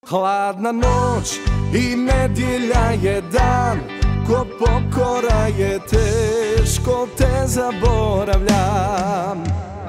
Hladna noć i nedjelja je dan, ko pokora je teško te zaboravljam.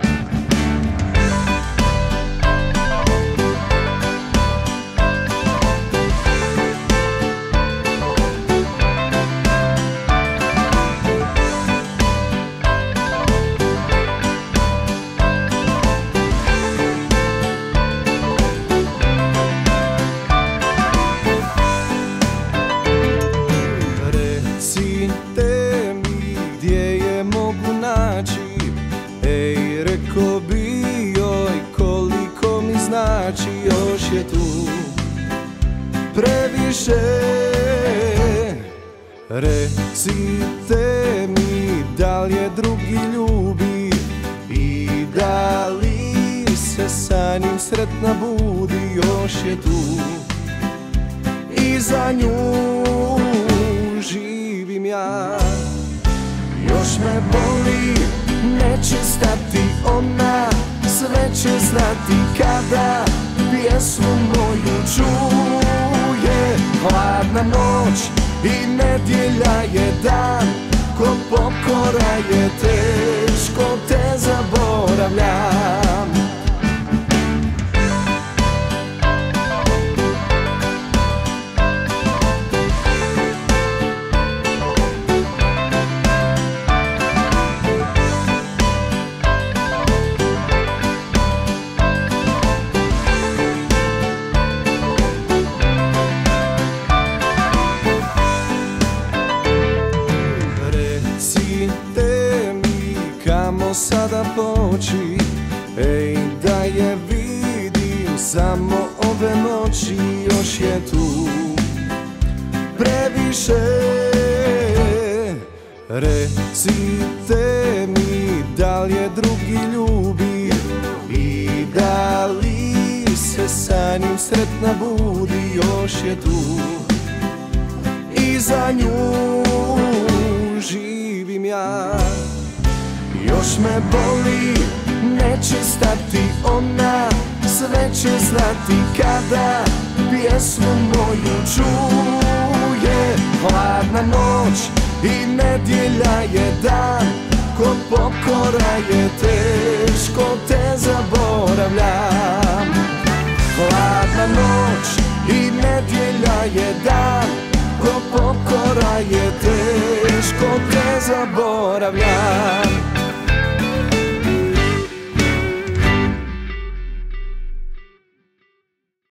Recite mi gdje je mogu naći, ej, reko bi joj koliko mi znači. Još je tu previše. Recite mi da li je drugi ljubi i da li se sa njim sretna budi. Još je tu i za nju živim ja. Još me boli, neće stati ona, sve će znati kada pjesmu moju čuje. Hladna noć i nedjelja je dan, ko pokora je teško te zaboravljam. Recite mi kamo sada poći, ej, da je vidim samo ove noći. Još je tu previše. Recite mi da li je drugi ljubi i da li se sa njim sretna budi. Još je tu i za nju živim ja. Još me boli, neće stati ona, sve će znati kada pjesmu moju čuje. Hladna noć i nedjelja je dan, ko pokora je teško te zaboravljam. Hladna noć i nedjelja je dan, ko pokora je teško te zaboravljam.